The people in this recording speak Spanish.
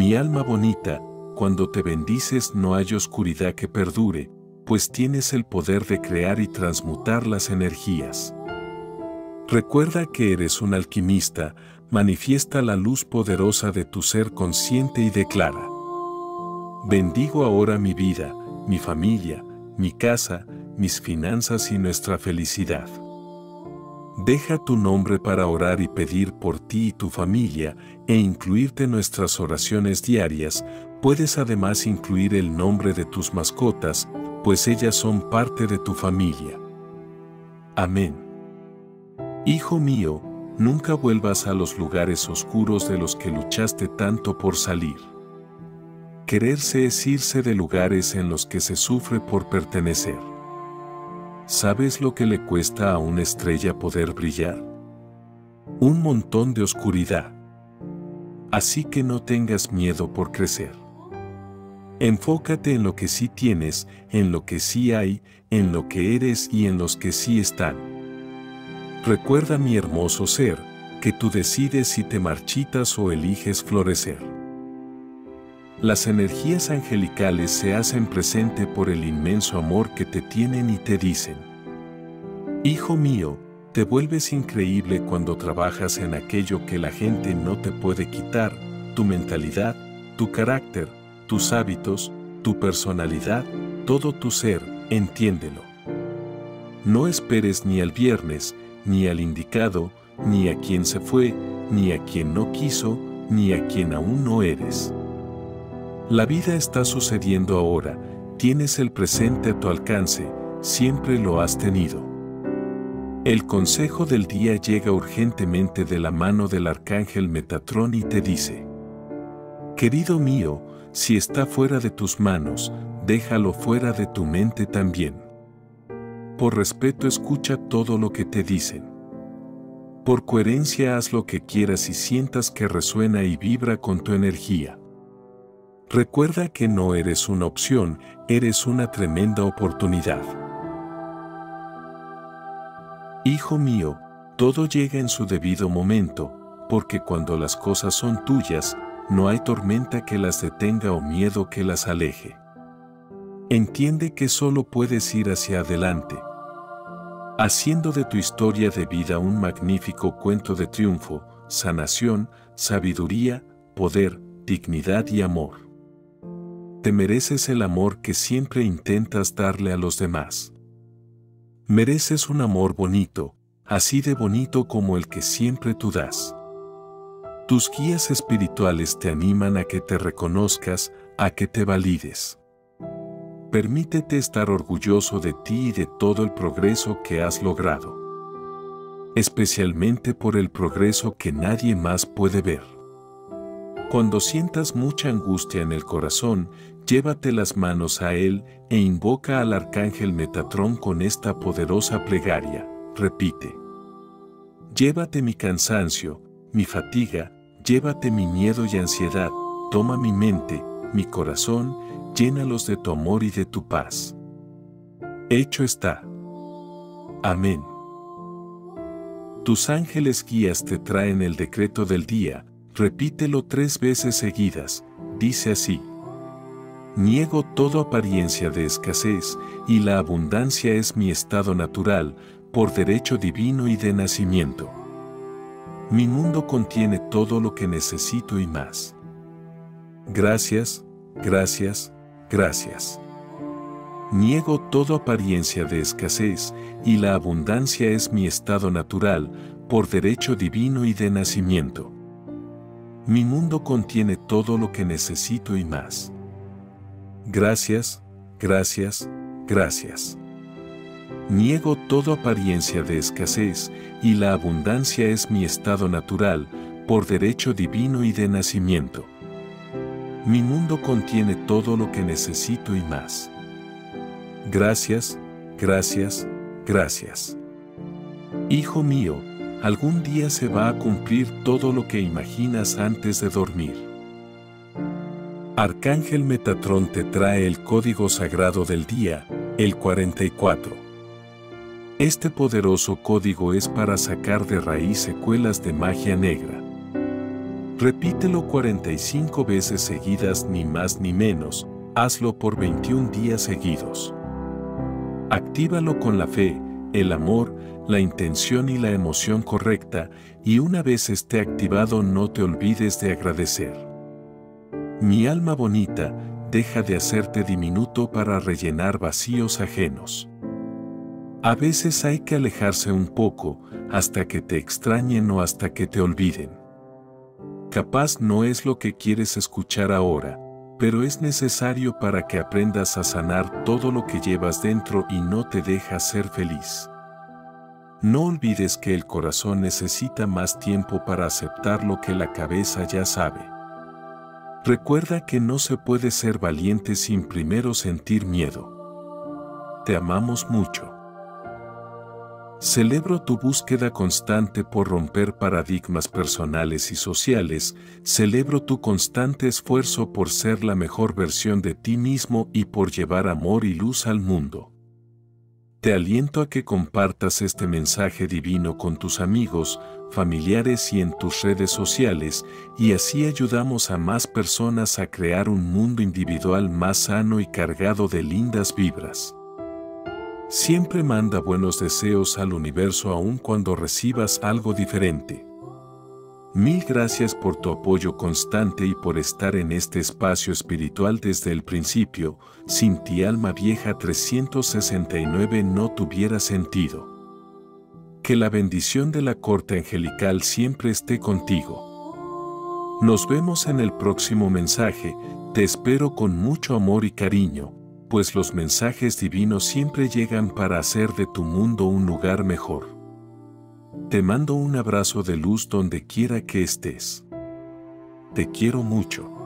Mi alma bonita, cuando te bendices no hay oscuridad que perdure, pues tienes el poder de crear y transmutar las energías. Recuerda que eres un alquimista, manifiesta la luz poderosa de tu ser consciente y declara: bendigo ahora mi vida, mi familia, mi casa, mis finanzas y nuestra felicidad. Deja tu nombre para orar y pedir por ti y tu familia e incluirte en nuestras oraciones diarias. Puedes además incluir el nombre de tus mascotas, pues ellas son parte de tu familia. Amén. Hijo mío, nunca vuelvas a los lugares oscuros de los que luchaste tanto por salir. Quererse es irse de lugares en los que se sufre por pertenecer. ¿Sabes lo que le cuesta a una estrella poder brillar? Un montón de oscuridad. Así que no tengas miedo por crecer. Enfócate en lo que sí tienes, en lo que sí hay, en lo que eres y en los que sí están. Recuerda, mi hermoso ser, que tú decides si te marchitas o eliges florecer. Las energías angelicales se hacen presente por el inmenso amor que te tienen y te dicen: hijo mío, te vuelves increíble cuando trabajas en aquello que la gente no te puede quitar: tu mentalidad, tu carácter, tus hábitos, tu personalidad, todo tu ser, entiéndelo. No esperes ni al viernes, ni al indicado, ni a quien se fue, ni a quien no quiso, ni a quien aún no eres. La vida está sucediendo ahora, tienes el presente a tu alcance, siempre lo has tenido. El consejo del día llega urgentemente de la mano del arcángel Metatrón y te dice: querido mío, si está fuera de tus manos, déjalo fuera de tu mente también. Por respeto escucha todo lo que te dicen. Por coherencia haz lo que quieras y sientas que resuena y vibra con tu energía. Recuerda que no eres una opción, eres una tremenda oportunidad. Hijo mío, todo llega en su debido momento, porque cuando las cosas son tuyas, no hay tormenta que las detenga o miedo que las aleje. Entiende que solo puedes ir hacia adelante, haciendo de tu historia de vida un magnífico cuento de triunfo, sanación, sabiduría, poder, dignidad y amor. Te mereces el amor que siempre intentas darle a los demás. Mereces un amor bonito, así de bonito como el que siempre tú das. Tus guías espirituales te animan a que te reconozcas, a que te valides. Permítete estar orgulloso de ti y de todo el progreso que has logrado. Especialmente por el progreso que nadie más puede ver. Cuando sientas mucha angustia en el corazón, llévate las manos a él e invoca al arcángel Metatrón con esta poderosa plegaria. Repite: llévate mi cansancio, mi fatiga, llévate mi miedo y ansiedad, toma mi mente, mi corazón, llénalos de tu amor y de tu paz. Hecho está. Amén. Tus ángeles guías te traen el decreto del día. Repítelo 3 veces seguidas. Dice así: niego toda apariencia de escasez, y la abundancia es mi estado natural, por derecho divino y de nacimiento. Mi mundo contiene todo lo que necesito y más. Gracias, gracias, gracias. Niego toda apariencia de escasez, y la abundancia es mi estado natural, por derecho divino y de nacimiento. Mi mundo contiene todo lo que necesito y más. Gracias, gracias, gracias. Niego toda apariencia de escasez, y la abundancia es mi estado natural, por derecho divino y de nacimiento. Mi mundo contiene todo lo que necesito y más. Gracias, gracias, gracias. Hijo mío, algún día se va a cumplir todo lo que imaginas antes de dormir. Arcángel Metatrón te trae el código sagrado del día, el 44. Este poderoso código es para sacar de raíz secuelas de magia negra. Repítelo 45 veces seguidas, ni más ni menos. Hazlo por 21 días seguidos. Actívalo con la fe, el amor, la intención y la emoción correcta, y una vez esté activado no te olvides de agradecer. Mi alma bonita, deja de hacerte diminuto para rellenar vacíos ajenos. A veces hay que alejarse un poco, hasta que te extrañen o hasta que te olviden. Capaz no es lo que quieres escuchar ahora, pero es necesario para que aprendas a sanar todo lo que llevas dentro y no te deja ser feliz. No olvides que el corazón necesita más tiempo para aceptar lo que la cabeza ya sabe. Recuerda que no se puede ser valiente sin primero sentir miedo. Te amamos mucho. Celebro tu búsqueda constante por romper paradigmas personales y sociales, celebro tu constante esfuerzo por ser la mejor versión de ti mismo y por llevar amor y luz al mundo. Te aliento a que compartas este mensaje divino con tus amigos, familiares y en tus redes sociales, y así ayudamos a más personas a crear un mundo individual más sano y cargado de lindas vibras. Siempre manda buenos deseos al universo aun cuando recibas algo diferente. Mil gracias por tu apoyo constante y por estar en este espacio espiritual desde el principio. Sin ti Alma Vieja 369 no tuviera sentido. Que la bendición de la corte angelical siempre esté contigo. Nos vemos en el próximo mensaje, te espero con mucho amor y cariño, pues los mensajes divinos siempre llegan para hacer de tu mundo un lugar mejor. Te mando un abrazo de luz donde quiera que estés. Te quiero mucho.